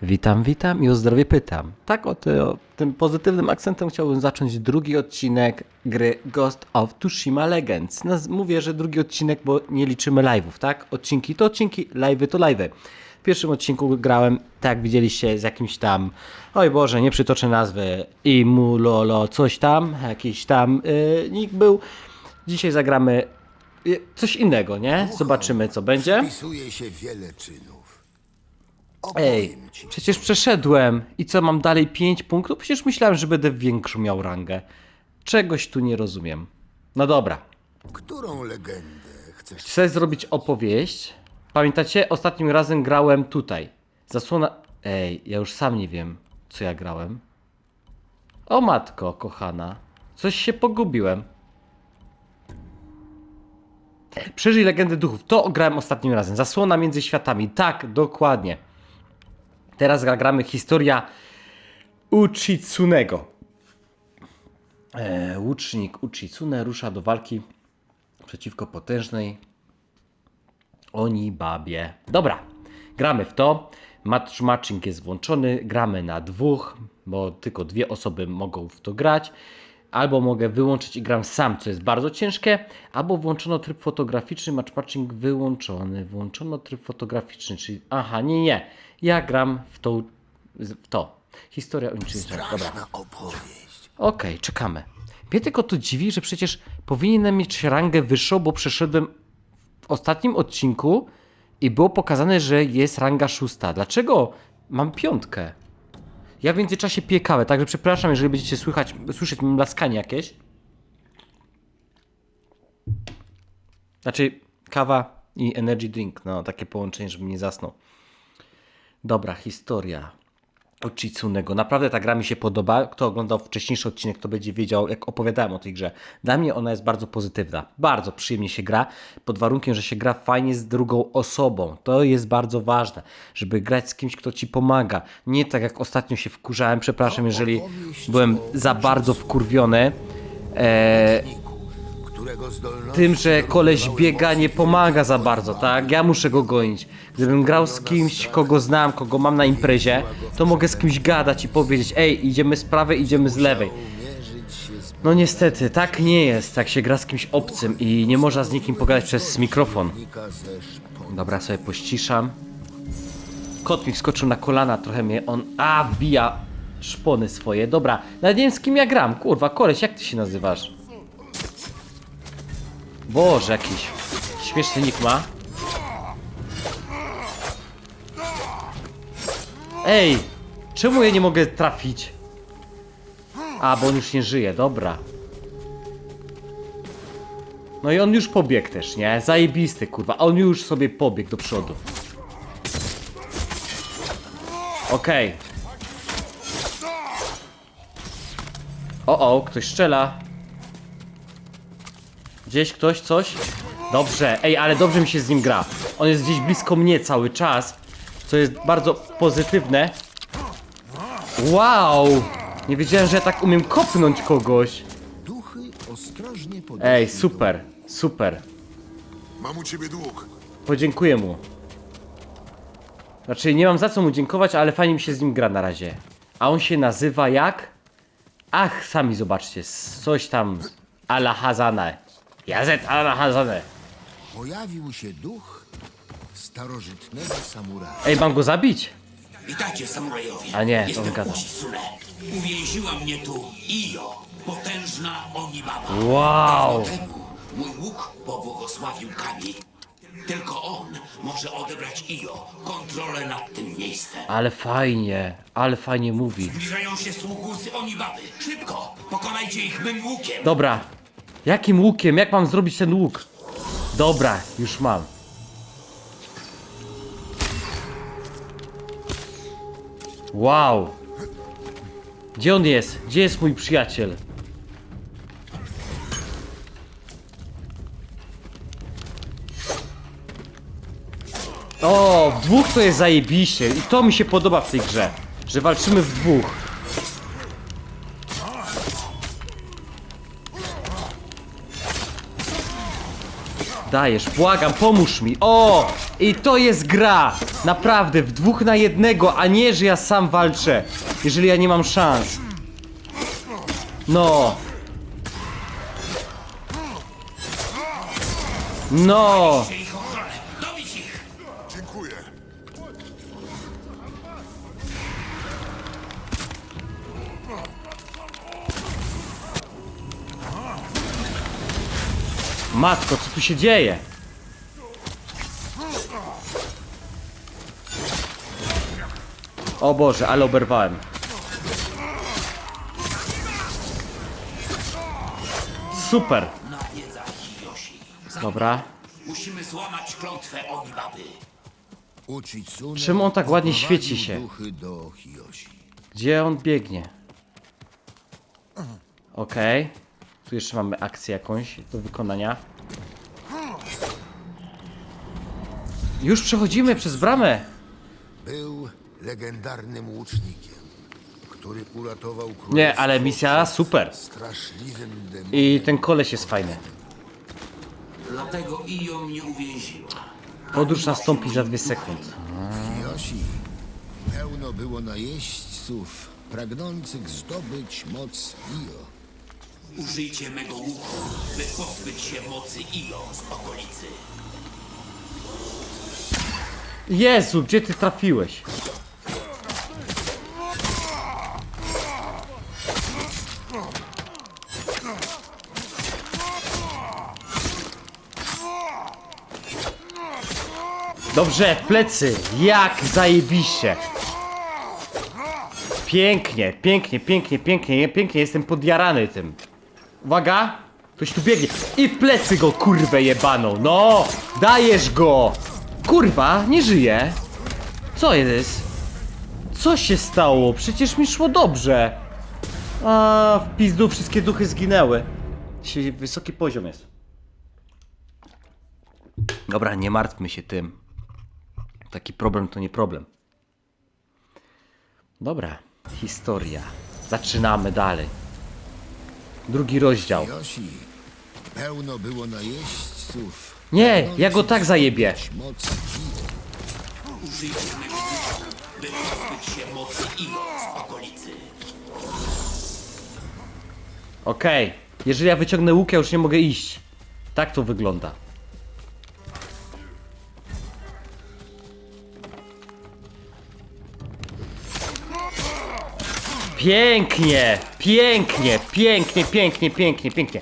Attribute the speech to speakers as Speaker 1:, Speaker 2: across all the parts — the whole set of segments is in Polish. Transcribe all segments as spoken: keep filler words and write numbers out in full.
Speaker 1: Witam, witam i o zdrowie pytam. Tak, o, ty, o tym pozytywnym akcentem chciałbym zacząć drugi odcinek gry Ghost of Tsushima Legends. Naz mówię, że drugi odcinek, bo nie liczymy live'ów, tak? Odcinki to odcinki, live'y to live'y. W pierwszym odcinku grałem, tak jak widzieliście, z jakimś tam, oj Boże, nie przytoczę nazwy, Imulolo, coś tam, jakiś tam yy, nick był. Dzisiaj zagramy yy, coś innego, nie? Zobaczymy, co będzie.
Speaker 2: Wpisuje się wiele czynów.
Speaker 1: Ej, przecież przeszedłem. I co, mam dalej pięć punktów? Przecież myślałem, że będę większą miał rangę. Czegoś tu nie rozumiem. No dobra.
Speaker 2: Którą legendę chcesz?
Speaker 1: Chcę zrobić opowieść. Pamiętacie? Ostatnim razem grałem tutaj. Zasłona... Ej, ja już sam nie wiem, co ja grałem. O matko, kochana. Coś się pogubiłem. Przeżyj legendy duchów. To grałem ostatnim razem. Zasłona między światami. Tak, dokładnie. Teraz gramy historia Uchitsunego. E, łucznik Uchitsune rusza do walki przeciwko potężnej Onibabie. Dobra, gramy w to. Matchmatching jest włączony. Gramy na dwóch, bo tylko dwie osoby mogą w to grać. Albo mogę wyłączyć i gram sam, co jest bardzo ciężkie. Albo włączono tryb fotograficzny, matchmatching wyłączony. Włączono tryb fotograficzny, czyli... Aha, nie, nie. Ja gram w to. W to. Historia Uchitsunego. Dobra.
Speaker 2: opowieść.
Speaker 1: Okej, okay, czekamy. Mnie tylko to dziwi, że przecież powinienem mieć rangę wyższą, bo przeszedłem w ostatnim odcinku i było pokazane, że jest ranga szósta. Dlaczego mam piątkę? Ja w międzyczasie piję kawę, także przepraszam, jeżeli będziecie słychać, słyszeć mlaskanie jakieś. Znaczy kawa i energy drink, no takie połączenie, żeby nie zasnął. Dobra, historia Uchitsunego. Naprawdę ta gra mi się podoba. Kto oglądał wcześniejszy odcinek, to będzie wiedział, jak opowiadałem o tej grze. Dla mnie ona jest bardzo pozytywna. Bardzo przyjemnie się gra, pod warunkiem, że się gra fajnie z drugą osobą. To jest bardzo ważne, żeby grać z kimś, kto ci pomaga. Nie tak jak ostatnio się wkurzałem. Przepraszam, jeżeli byłem za bardzo wkurwiony. Eee, tym, że koleś biega, nie pomaga za bardzo, tak? Ja muszę go gonić. Gdybym grał z kimś, kogo znam, kogo mam na imprezie, to mogę z kimś gadać i powiedzieć: ej, idziemy z prawej, idziemy z lewej. No niestety, tak nie jest, jak się gra z kimś obcym i nie można z nikim pogadać przez mikrofon. Dobra, sobie pościszam. Kot mi wskoczył na kolana, trochę mnie on... A, wbija szpony swoje. Dobra, nawet nie wiem, z kim ja gram. Kurwa, koleś, jak ty się nazywasz? Boże, jakiś śmieszny nick ma. Ej, czemu ja nie mogę trafić? A, bo on już nie żyje, dobra. No i on już pobiegł też, nie? Zajebisty, kurwa. On już sobie pobiegł do przodu. Okej. Okay. O, o, ktoś strzela. Gdzieś ktoś, coś? Dobrze, ej, ale dobrze mi się z nim gra. On jest gdzieś blisko mnie cały czas, co jest bardzo pozytywne. Wow! Nie wiedziałem, że ja tak umiem kopnąć kogoś. Ej, super, super.
Speaker 2: Mam u ciebie dług.
Speaker 1: Podziękuję mu. Znaczy, nie mam za co mu dziękować, ale fajnie mi się z nim gra na razie. A on się nazywa jak? Ach, sami zobaczcie, coś tam Alahazane. Jazet Alahazane.
Speaker 2: Pojawił się duch starożytnego samuraja.
Speaker 1: Ej, mam go zabić?
Speaker 3: Witajcie, samurajowie.
Speaker 1: A nie,
Speaker 3: Jestem
Speaker 1: on gada.
Speaker 3: Uchitsune. Uwięziła mnie tu Io, potężna Onibaba.
Speaker 1: Wow!
Speaker 3: Dawno temu mój łuk pobłogosławił Kami. Tylko on może odebrać Io kontrolę nad tym miejscem.
Speaker 1: Ale fajnie, ale fajnie mówi.
Speaker 3: Zbliżają się sługusy Onibaby. Szybko, pokonajcie ich mym łukiem.
Speaker 1: Dobra. Jakim łukiem? Jak mam zrobić ten łuk? Dobra, już mam. Wow. Gdzie on jest? Gdzie jest mój przyjaciel? O, w dwóch to jest zajebiście. I to mi się podoba w tej grze, że walczymy w dwóch. Dajesz, błagam, pomóż mi. O! I to jest gra! Naprawdę, w dwóch na jednego, a nie, że ja sam walczę. Jeżeli ja nie mam szans. No. No.
Speaker 3: Ich ochronę. Dobić ich!
Speaker 2: Dziękuję.
Speaker 1: Matko, co tu się dzieje? O Boże, ale oberwałem. Super.
Speaker 3: Nawiedza Hiyoshi.
Speaker 1: Dobra.
Speaker 3: Musimy złamać klątwę Onibaby.
Speaker 2: Uchitsune
Speaker 1: Czemu on tak ładnie
Speaker 2: wprowadził
Speaker 1: świeci się?
Speaker 2: duchy do Hiyoshi.
Speaker 1: Gdzie on biegnie? Okej. Tu jeszcze mamy akcję jakąś do wykonania. Już przechodzimy przez bramę.
Speaker 2: Był legendarnym łucznikiem, który uratował królestwo
Speaker 1: Nie, ale misja super.
Speaker 2: straszliwym demonem.
Speaker 1: I ten koleś jest fajny.
Speaker 3: Dlatego Iyo mnie uwięziła.
Speaker 1: Podróż nastąpi za dwie sekundy.
Speaker 2: W Hiyoshi pełno było najeźdźców pragnących zdobyć moc Iyo.
Speaker 3: Użyjcie mego łuku, by pozbyć się mocy Iyo z okolicy.
Speaker 1: Jezu, gdzie ty trafiłeś? Dobrze, plecy, jak zajebiście. Pięknie, pięknie, pięknie, pięknie, pięknie, jestem podjarany tym. Uwaga, ktoś tu biegnie. I w plecy go, kurwę jebaną, no, dajesz go. Kurwa, nie żyje. Co jest? Co się stało? Przecież mi szło dobrze. A, w pizdu wszystkie duchy zginęły. Dzisiaj wysoki poziom jest. Dobra, nie martwmy się tym. Taki problem to nie problem. Dobra, historia. Zaczynamy dalej. Drugi rozdział.
Speaker 2: W Hiyoshi pełno było najeźdźców.
Speaker 1: Nie, ja go tak zajebię.
Speaker 2: zdobyć moc Iyo.
Speaker 3: Użyjcie mego łuku, by pozbyć się mocy Iyo z okolicy.
Speaker 1: Okej, jeżeli ja wyciągnę łuk, ja już nie mogę iść. Tak to wygląda. Pięknie, pięknie, pięknie, pięknie, pięknie, pięknie.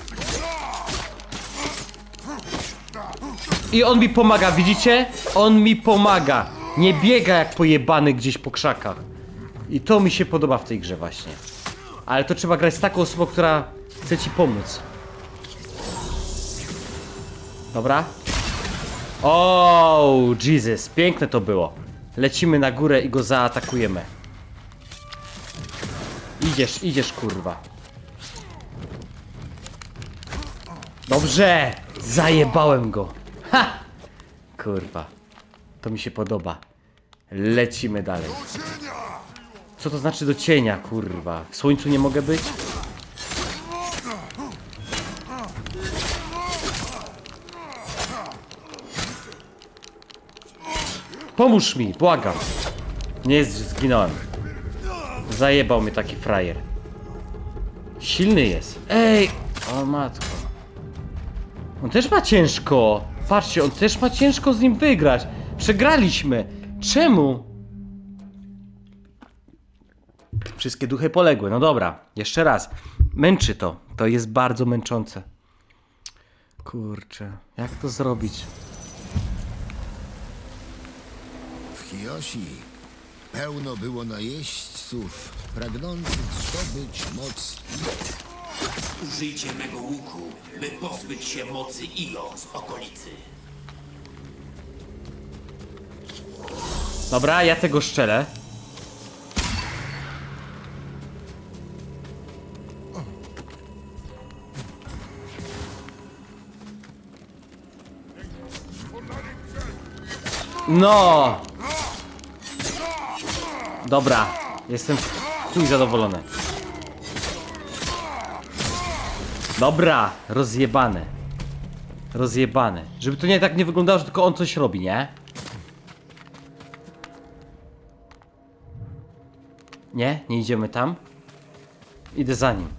Speaker 1: I on mi pomaga, widzicie? On mi pomaga. Nie biega jak pojebany gdzieś po krzakach. I to mi się podoba w tej grze właśnie. Ale to trzeba grać z taką osobą, która chce ci pomóc. Dobra. O, Jesus, piękne to było. Lecimy na górę i go zaatakujemy. Idziesz, idziesz, kurwa. Dobrze, zajebałem go. Ha! Kurwa, to mi się podoba. Lecimy dalej. Co to znaczy do cienia, kurwa? W słońcu nie mogę być? Pomóż mi, błagam. Nie jest, że zginąłem. Zajebał mnie taki frajer. Silny jest. Ej! O matko. On też ma ciężko. Patrzcie, on też ma ciężko z nim wygrać. Przegraliśmy. Czemu? Wszystkie duchy poległy. No dobra, jeszcze raz. Męczy to. To jest bardzo męczące. Kurczę, jak to zrobić?
Speaker 2: W Hiyoshi pełno było najeźdźców pragnących zdobyć moc Iyo.
Speaker 3: Użyjcie mego łuku, by pozbyć się mocy Iyo z okolicy.
Speaker 1: Dobra, ja tego szczelę. No! Dobra, jestem w chuj zadowolony. Dobra, rozjebane. Rozjebany. Żeby to nie tak nie wyglądało, że tylko on coś robi, nie? Nie? Nie idziemy tam? Idę za nim.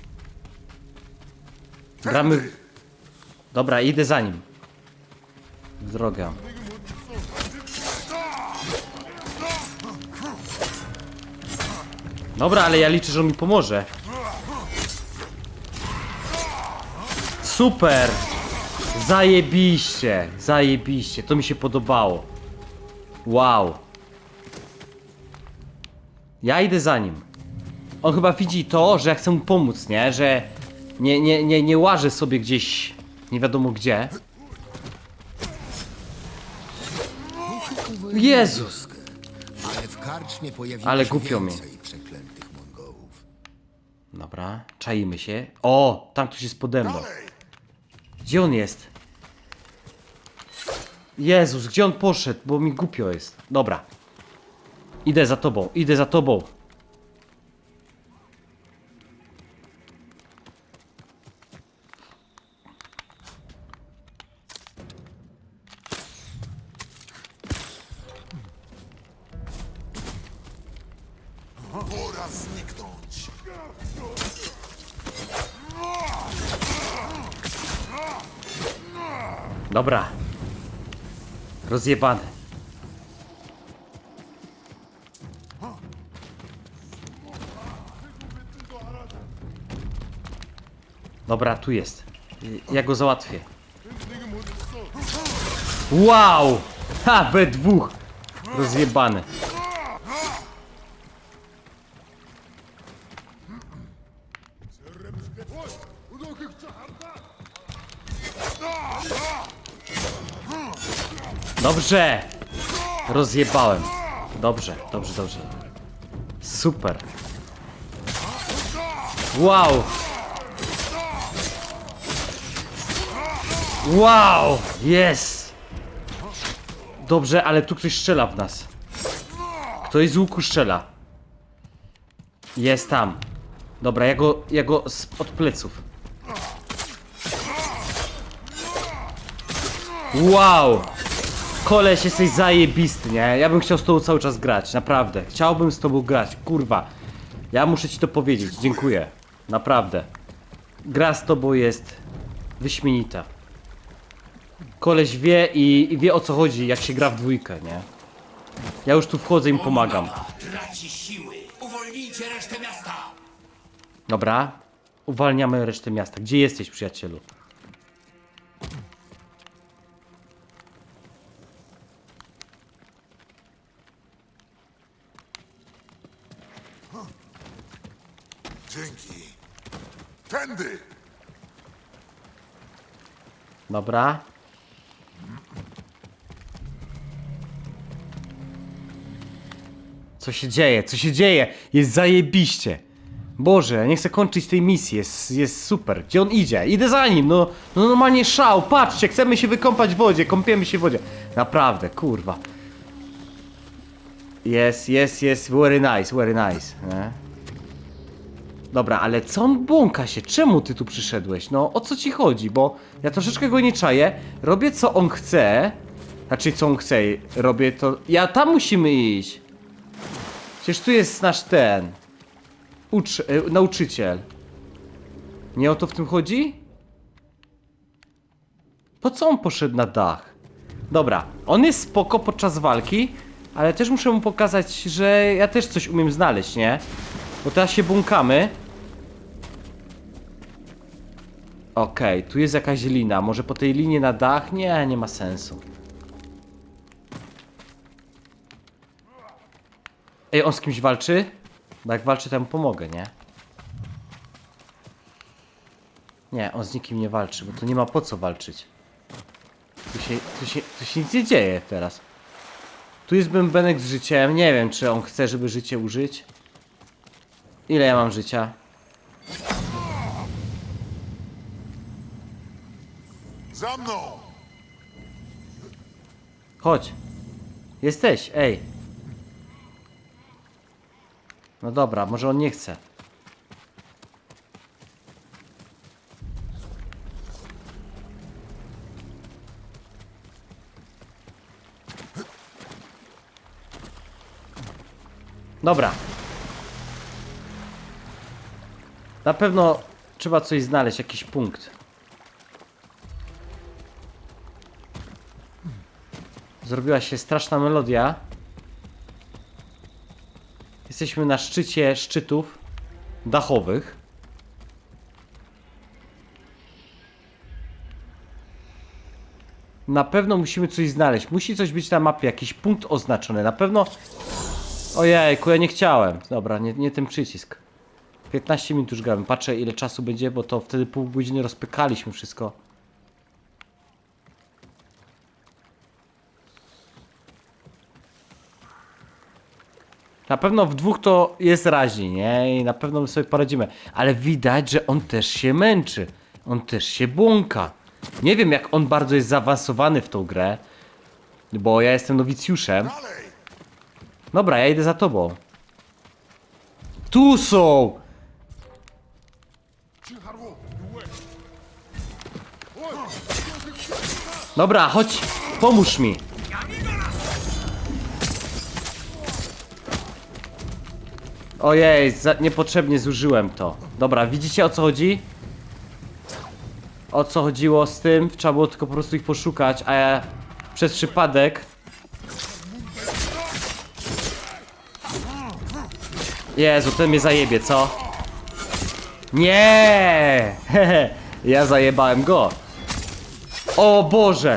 Speaker 1: Gramy... Dobra, idę za nim. W drogę. Dobra, ale ja liczę, że on mi pomoże. Super! Zajebiście! Zajebiście! To mi się podobało. Wow. Ja idę za nim. On chyba widzi to, że ja chcę mu pomóc, nie? Że nie, nie, nie, nie łażę sobie gdzieś nie wiadomo gdzie. Jezus!
Speaker 2: Ale w karczmie pojawiło
Speaker 1: Ale
Speaker 2: się
Speaker 1: głupio mi.
Speaker 2: więcej przeklętych Mongołów.
Speaker 1: Dobra, czaimy się. O, tam ktoś jest pode mną. Gdzie on jest? Jezus, gdzie on poszedł? Bo mi głupio jest. Dobra. Idę za tobą, idę za tobą.
Speaker 4: Pora zniknąć.
Speaker 1: Dobra. Rozjebane. Dobra, tu jest. Ja go załatwię. Wow! Ha, B dwa. Rozjebany. Dobrze! Rozjebałem. Dobrze, dobrze, dobrze. Super. Wow! Wow! Jest! Dobrze, ale tu ktoś strzela w nas. Ktoś z łuku strzela. Jest tam. Dobra, ja go, ja go z, od pleców. Wow! Koleś, jesteś zajebisty, nie? Ja bym chciał z tobą cały czas grać, naprawdę. Chciałbym z tobą grać, kurwa. Ja muszę ci to powiedzieć, dziękuję. Naprawdę. Gra z tobą jest wyśmienita. Koleś wie i, i wie o co chodzi, jak się gra w dwójkę, nie? Ja już tu wchodzę i im pomagam.
Speaker 3: Traci siły. Uwolnijcie resztę miasta.
Speaker 1: Dobra. Uwalniamy resztę miasta. Gdzie jesteś, przyjacielu?
Speaker 4: Dzięki. Tędy!
Speaker 1: Dobra. Co się dzieje? Co się dzieje? Jest zajebiście. Boże, ja nie chcę kończyć tej misji. Jest, jest super. Gdzie on idzie? Idę za nim. No, no normalnie szał. Patrzcie, chcemy się wykąpać w wodzie. Kąpiemy się w wodzie. Naprawdę, kurwa. Jest, jest, jest. Very nice, very nice. Nie? Dobra, ale co on błąka się? Czemu ty tu przyszedłeś? No, o co ci chodzi? Bo ja troszeczkę go nie czaję. Robię co on chce. Znaczy, co on chce. Robię to... Ja tam musimy iść. Przecież tu jest nasz ten... Ucz... E, nauczyciel. Nie o to w tym chodzi? Po co on poszedł na dach? Dobra, on jest spoko podczas walki, ale też muszę mu pokazać, że ja też coś umiem znaleźć, nie? Bo teraz się błąkamy. Okej, okay, tu jest jakaś lina. Może po tej linie na dach? Nie, nie ma sensu. Ej, on z kimś walczy? Bo jak walczy, to ja mu pomogę, nie? Nie, on z nikim nie walczy, bo tu nie ma po co walczyć. Tu się, tu się, tu się nic nie dzieje teraz. Tu jest bębenek z życiem. Nie wiem, czy on chce, żeby życie użyć. Ile ja mam życia?
Speaker 4: Za mną!
Speaker 1: Chodź. Jesteś, ej. No dobra, może on nie chce. Dobra. Na pewno trzeba coś znaleźć, jakiś punkt. Zrobiła się straszna melodia. Jesteśmy na szczycie szczytów dachowych. Na pewno musimy coś znaleźć. Musi coś być na mapie, jakiś punkt oznaczony. Na pewno... Ojejku, ja nie chciałem. Dobra, nie, nie ten przycisk. piętnaście minut już grałem. Patrzę, ile czasu będzie, bo to wtedy pół godziny rozpykaliśmy wszystko. Na pewno w dwóch to jest raźniej, nie? I na pewno my sobie poradzimy. Ale widać, że on też się męczy. On też się błąka. Nie wiem, jak on bardzo jest zaawansowany w tą grę. Bo ja jestem nowicjuszem.
Speaker 4: Dalej!
Speaker 1: Dobra, ja idę za tobą. Tu są! Dobra, chodź, pomóż mi. Ojej, za, niepotrzebnie zużyłem to. Dobra, widzicie, o co chodzi? O co chodziło z tym? Trzeba było tylko po prostu ich poszukać, a ja przez przypadek... Jezu, ten mnie zajebie, co? Nie! Hehe, ja zajebałem go. O Boże!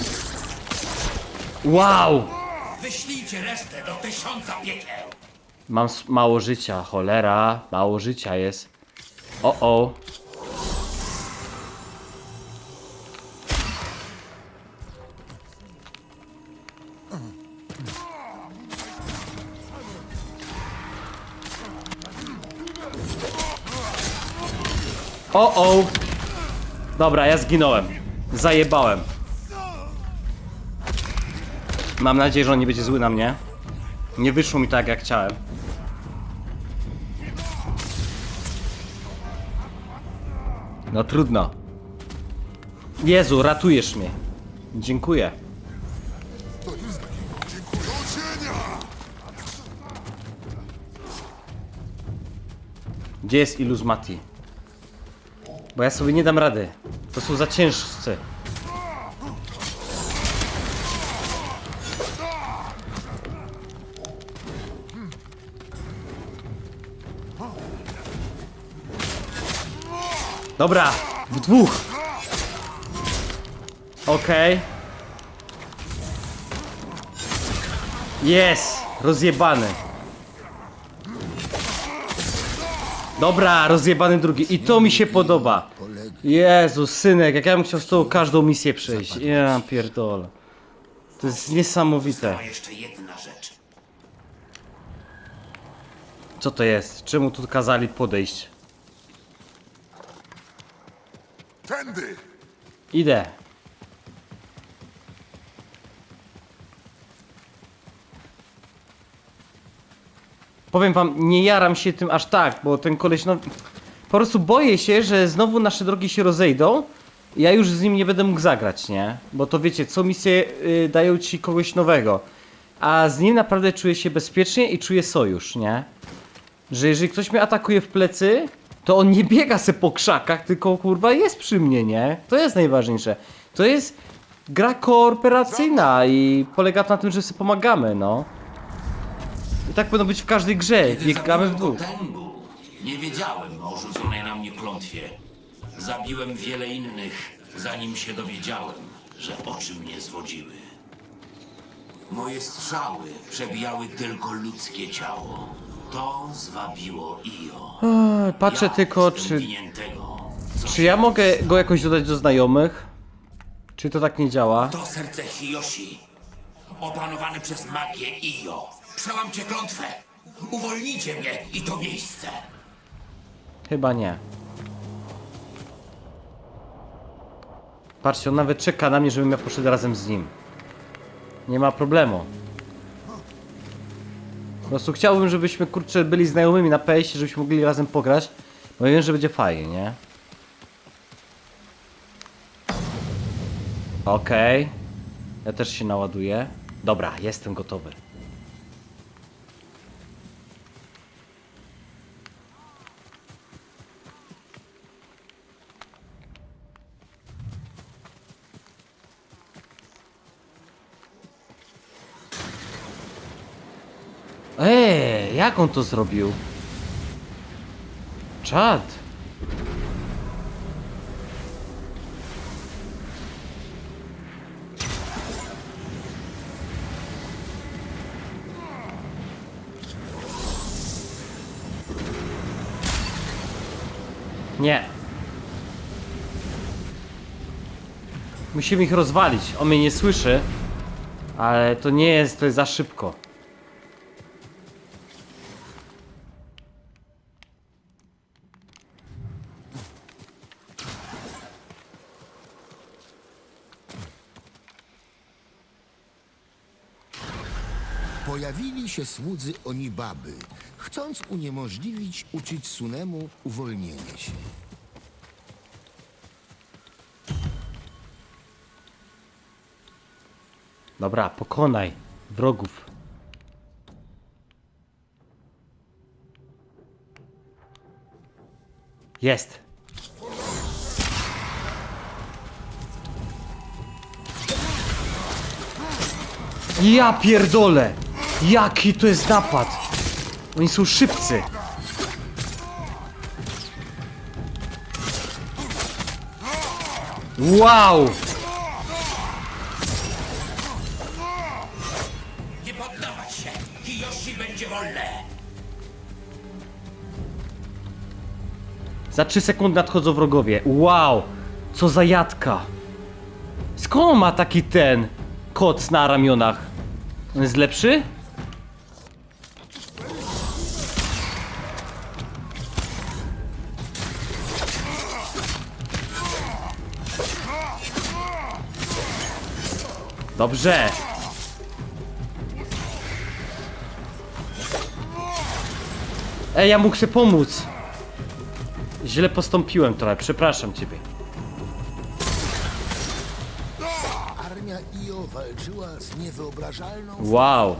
Speaker 1: Wow!
Speaker 3: Wyślijcie resztę do tysiąca piekiel.
Speaker 1: Mam s- mało życia, cholera. Mało życia jest. O o. O o. Dobra, ja zginąłem. Zajebałem. Mam nadzieję, że on nie będzie zły na mnie. Nie wyszło mi tak, jak chciałem. No trudno. Jezu, ratujesz mnie. Dziękuję.
Speaker 4: To jest taki... Dziękuję. Do cienia!
Speaker 1: Gdzie jest Illuzmati? Bo ja sobie nie dam rady. To są za ciężcy. Dobra, w dwóch. Okej. Jest, rozjebany. Dobra, rozjebany drugi. I to mi się podoba. Jezu, synek, jak ja bym chciał z tobą każdą misję przejść. Ja pierdolę. To jest niesamowite.
Speaker 3: A jeszcze jedna rzecz.
Speaker 1: Co to jest? Czemu tu kazali podejść?
Speaker 4: Tędy!
Speaker 1: Idę. Powiem wam, nie jaram się tym aż tak, bo ten koleś, no... Po prostu boję się, że znowu nasze drogi się rozejdą i ja już z nim nie będę mógł zagrać, nie? Bo to wiecie, co misje y, dają ci kogoś nowego. A z nim naprawdę czuję się bezpiecznie i czuję sojusz, nie? Że jeżeli ktoś mnie atakuje w plecy, to on nie biega se po krzakach, tylko kurwa jest przy mnie, nie? To jest najważniejsze. To jest gra kooperacyjna i polega to na tym, że sobie pomagamy, no. I tak powinno być w każdej grze,
Speaker 3: Kiedy
Speaker 1: biegamy w
Speaker 3: zabiłem
Speaker 1: dwóch.
Speaker 3: Gotenbu, nie wiedziałem o rzuconej na mnie klątwie. Zabiłem wiele innych, zanim się dowiedziałem, że oczy mnie zwodziły. Moje strzały przebijały tylko ludzkie ciało. To zwabiło Io.
Speaker 1: Eee, Patrzę
Speaker 3: Ja
Speaker 1: tylko,
Speaker 3: jestem
Speaker 1: czy,
Speaker 3: winien tego, co
Speaker 1: czy ja mogę go jakoś dodać do znajomych? Czy to tak nie działa?
Speaker 3: To serce Hiyoshi, opanowane przez magię Io. Przełamcie klątwę. Uwolnijcie mnie i to miejsce.
Speaker 1: Chyba nie. Patrzcie, on nawet czeka na mnie, żebym ja poszedł razem z nim. Nie ma problemu. Po prostu chciałbym, żebyśmy kurczę byli znajomymi na P S ie, żebyśmy mogli razem pograć. Bo wiem, że będzie fajnie, nie? Okej. Okay. Ja też się naładuję. Dobra, jestem gotowy. Eee, jak on to zrobił? Czad. Nie. Musimy ich rozwalić. On mnie nie słyszy. Ale to nie jest, to jest za szybko.
Speaker 2: Pojawili się słudzy Onibaby, chcąc uniemożliwić Uchitsunemu uwolnienie się.
Speaker 1: Dobra, pokonaj wrogów. Jest. Ja pierdolę! Jaki to jest napad! Oni są szybcy. Wow!
Speaker 3: Nie poddawać się! Kiyoshi będzie wolne!
Speaker 1: Za trzy sekundy nadchodzą wrogowie. Wow! Co za jadka! Skąd on ma taki ten koc na ramionach? On jest lepszy? Dobrze! Ej, ja mu chcę pomóc! Źle postąpiłem trochę, przepraszam ciebie.
Speaker 2: Armia Io walczyła z niewyobrażalną...
Speaker 1: Wow!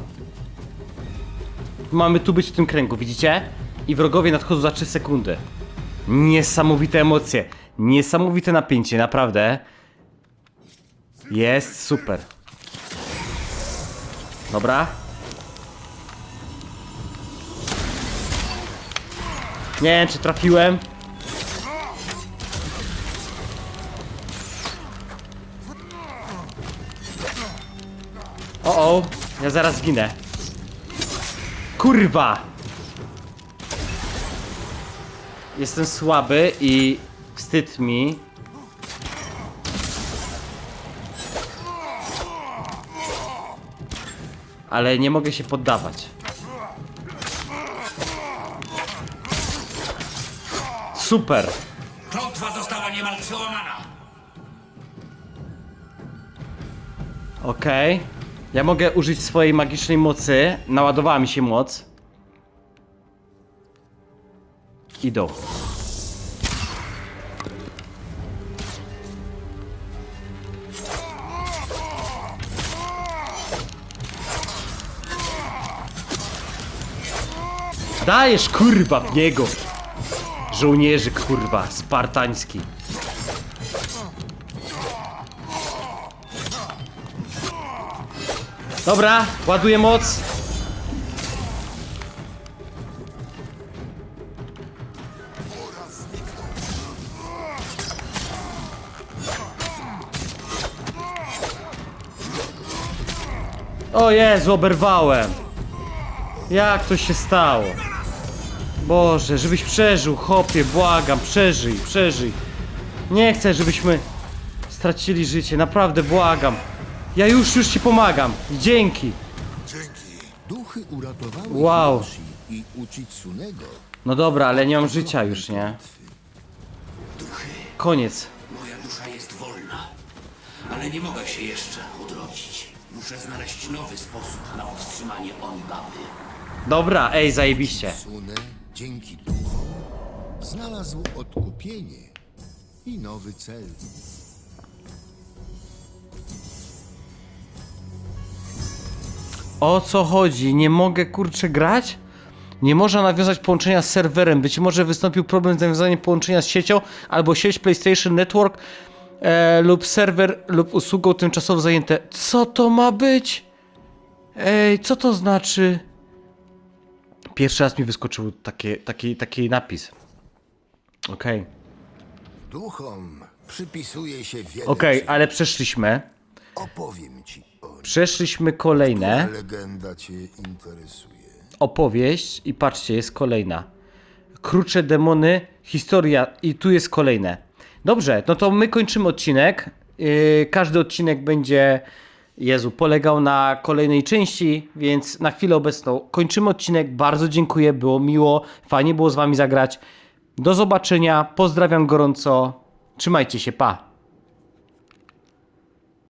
Speaker 1: Mamy tu być w tym kręgu, widzicie? I wrogowie nadchodzą za trzy sekundy. Niesamowite emocje. Niesamowite napięcie, naprawdę. Jest super. Dobra. Nie wiem, czy trafiłem. O, o, ja zaraz zginę. Kurwa! Jestem słaby i wstyd mi. Ale nie mogę się poddawać. Super!
Speaker 3: Klątwa została niemal przełamana!
Speaker 1: Okej. Okay. Ja mogę użyć swojej magicznej mocy. Naładowała mi się moc. Idą. Dajesz, kurwa, w niego! Żołnierzy, kurwa, spartański. Dobra, ładuję moc. O Jezu, oberwałem. Jak to się stało? Boże, żebyś przeżył, chłopie, błagam, przeżyj, przeżyj. Nie chcę, żebyśmy stracili życie, naprawdę błagam. Ja już, już ci pomagam. Dzięki.
Speaker 2: Dzięki. Duchy uratowały
Speaker 1: Wow.
Speaker 2: Hiroshi i Uchitsunego.
Speaker 1: No dobra, ale nie mam życia już, nie? Koniec.
Speaker 3: Moja dusza jest wolna, ale nie mogę się jeszcze odrodzić. Muszę znaleźć nowy sposób na powstrzymanie Onibaby.
Speaker 1: Dobra, ej, zajebiście.
Speaker 2: Sune dzięki duchom znalazł odkupienie i nowy cel.
Speaker 1: O co chodzi? Nie mogę, kurczę, grać? Nie można nawiązać połączenia z serwerem. Być może wystąpił problem z nawiązaniem połączenia z siecią, albo sieć PlayStation Network e, lub serwer lub usługą tymczasowo zajęte. Co to ma być? Ej, co to znaczy? Pierwszy raz mi wyskoczył takie, taki, taki napis. Okej. Okay.
Speaker 2: Duchom przypisuje się wiele.
Speaker 1: Okej, okay,
Speaker 2: czynów.
Speaker 1: ale przeszliśmy.
Speaker 2: Opowiem ci o nim.
Speaker 1: Przeszliśmy kolejne.
Speaker 2: Która legenda cię interesuje?
Speaker 1: Opowieść i patrzcie, jest kolejna. Krucze demony, historia i tu jest kolejne. Dobrze, no to my kończymy odcinek. Yy, każdy odcinek będzie, Jezu, polegał na kolejnej części, więc na chwilę obecną kończymy odcinek. Bardzo dziękuję, było miło, fajnie było z wami zagrać. Do zobaczenia, pozdrawiam gorąco, trzymajcie się, pa!